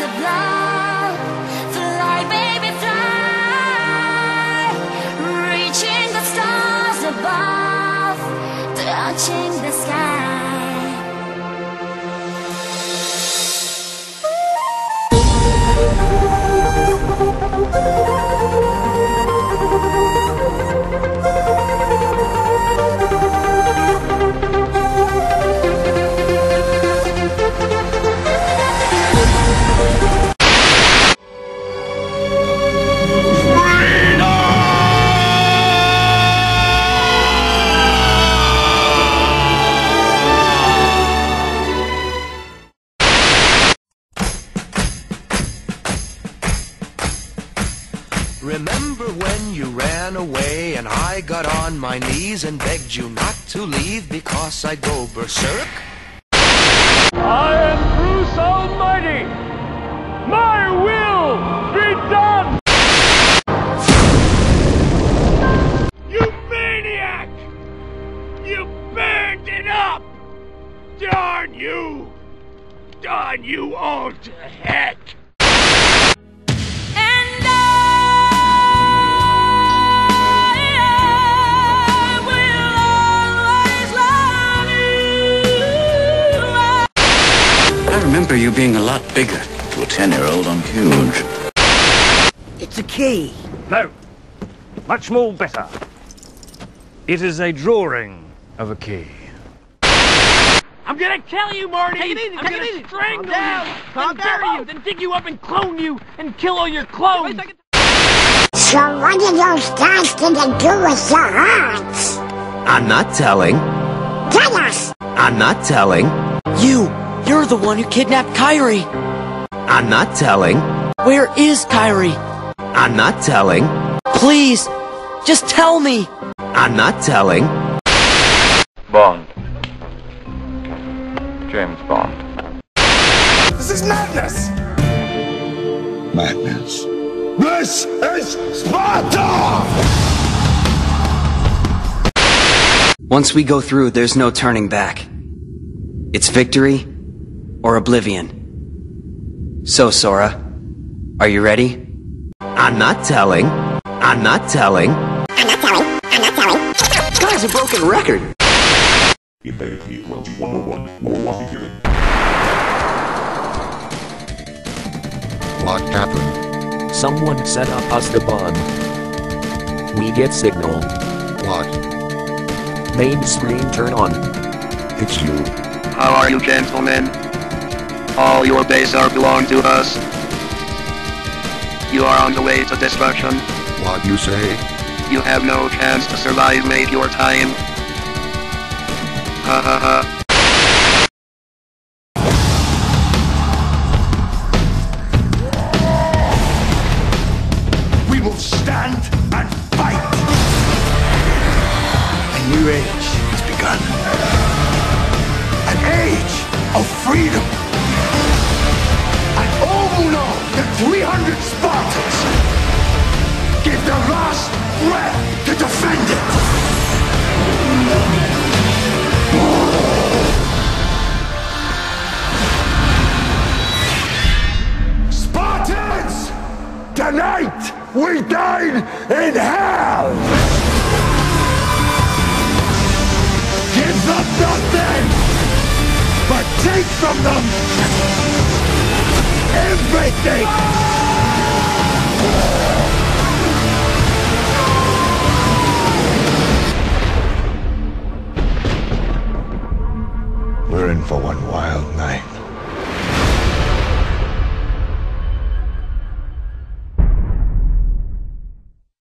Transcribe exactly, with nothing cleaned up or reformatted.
above. Fly, baby, fly, reaching the stars above, touching the sky. Remember when you ran away and I got on my knees and begged you not to leave because I'd go berserk? I am Bruce Almighty! My will be done! You maniac! You burned it up! Darn you! Darn you all to heck! I remember you being a lot bigger. To a ten-year-old, I'm huge. It's a key. No. Much more better. It is a drawing of a key. I'm gonna kill you, Marty! Take it easy, I'm take gonna it easy. string Calm down, down. and Calm bury down. you, then dig you up and clone you, and kill all your clones! So what do those guys get to do with your hearts? I'm not telling. Tell us! I'm not telling. You! You're the one who kidnapped Kyrie! I'm not telling. Where is Kyrie? I'm not telling. Please! Just tell me! I'm not telling. Bond. James Bond. This is madness! Madness. This is Sparta! Once we go through, there's no turning back. It's victory or oblivion. So, Sora, are you ready? I'm not telling. I'm not telling. I'm not telling. I'm not telling. This guy's a broken record. You better keep one oh one. More here. What happened? Someone set up us the bomb. We get signal. What? Main screen turn on. It's you. How are you, gentlemen? All your base are belong to us. You are on the way to destruction. What you say? You have no chance to survive, mate, your time. Ha ha ha. We will stand and fight! A new age has begun. An age of freedom! And all who know that three hundred Spartans give their last breath to defend it! Spartans! Tonight we dine in hell! Give them nothing, but take from them everything! We're in for one wild night.